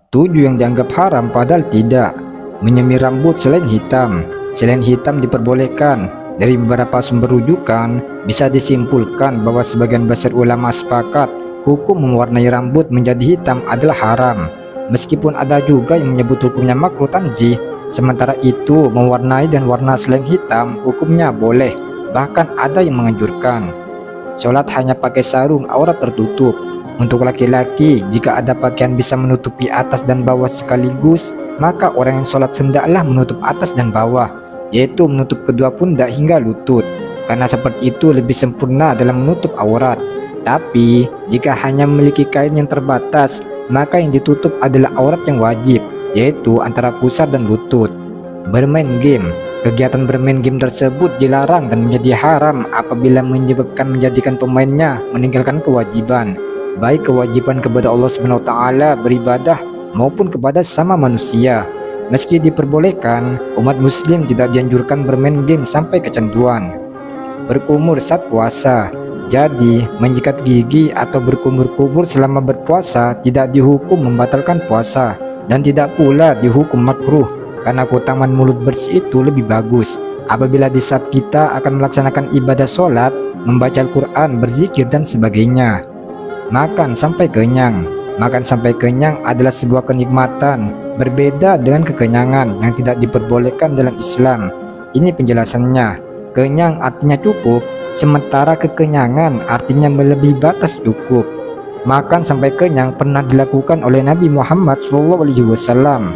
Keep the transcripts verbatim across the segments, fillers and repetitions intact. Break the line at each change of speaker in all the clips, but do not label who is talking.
Tujuh yang dianggap haram padahal tidak. Menyemir rambut selain hitam. Selain hitam diperbolehkan. Dari beberapa sumber rujukan bisa disimpulkan bahwa sebagian besar ulama sepakat hukum mewarnai rambut menjadi hitam adalah haram. Meskipun ada juga yang menyebut hukumnya makruh tanzih, sementara itu mewarnai dan warna selain hitam hukumnya boleh. Bahkan ada yang menganjurkan sholat hanya pakai sarung aurat tertutup. Untuk laki-laki, jika ada pakaian bisa menutupi atas dan bawah sekaligus, maka orang yang sholat hendaklah menutup atas dan bawah, yaitu menutup kedua pundak hingga lutut, karena seperti itu lebih sempurna dalam menutup aurat. Tapi jika hanya memiliki kain yang terbatas, maka yang ditutup adalah aurat yang wajib, yaitu antara pusar dan lutut. Bermain game. Kegiatan bermain game tersebut dilarang dan menjadi haram apabila menyebabkan menjadikan pemainnya meninggalkan kewajiban, baik kewajiban kepada Allah Subhanahu wa taala beribadah maupun kepada sama manusia. Meski diperbolehkan, umat muslim tidak dianjurkan bermain game sampai kecanduan. Berkumur saat puasa. Jadi, menyikat gigi atau berkumur-kumur selama berpuasa tidak dihukum membatalkan puasa dan tidak pula dihukum makruh, karena keutamaan mulut bersih itu lebih bagus apabila di saat kita akan melaksanakan ibadah sholat, membaca Al-Quran, berzikir dan sebagainya. Makan sampai kenyang. Makan sampai kenyang adalah sebuah kenikmatan, berbeda dengan kekenyangan yang tidak diperbolehkan dalam Islam. Ini penjelasannya. Kenyang artinya cukup, sementara kekenyangan artinya melebihi batas cukup. Makan sampai kenyang pernah dilakukan oleh Nabi Muhammad shallallahu alaihi wasallam.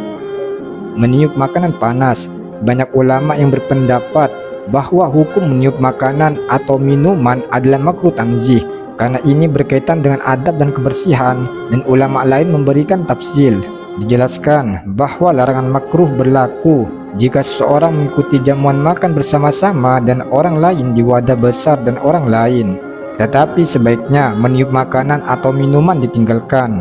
Meniup makanan panas. Banyak ulama yang berpendapat bahwa hukum meniup makanan atau minuman adalah makruh tanzih, karena ini berkaitan dengan adab dan kebersihan, dan ulama lain memberikan tafsil. Dijelaskan bahwa larangan makruh berlaku jika seseorang mengikuti jamuan makan bersama-sama dan orang lain di wadah besar dan orang lain, tetapi sebaiknya meniup makanan atau minuman ditinggalkan.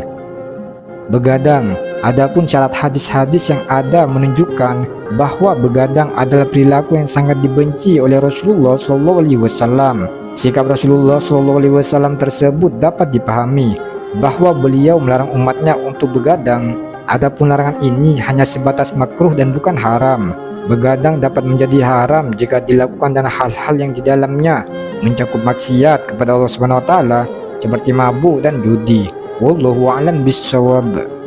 Begadang. Adapun syarat hadis-hadis yang ada menunjukkan bahwa begadang adalah perilaku yang sangat dibenci oleh Rasulullah shallallahu alaihi wasallam. Sikap Rasulullah shallallahu alaihi wasallam tersebut dapat dipahami bahwa beliau melarang umatnya untuk begadang. Adapun larangan ini hanya sebatas makruh dan bukan haram. Begadang dapat menjadi haram jika dilakukan dan hal-hal yang di dalamnya mencakup maksiat kepada Allah Subhanahu wa taala seperti mabuk dan judi. Wallahu a'lam bishawab.